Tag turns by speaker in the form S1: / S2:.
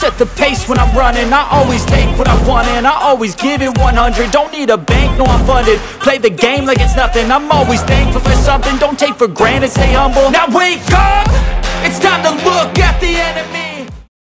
S1: set the pace when I'm running. I always take what I want and I always give it 100. Don't need a bank, no I'm funded. Play the game like it's nothing. I'm always thankful for something. Don't take for granted, stay humble. Now wake up, it's time to look at the enemy.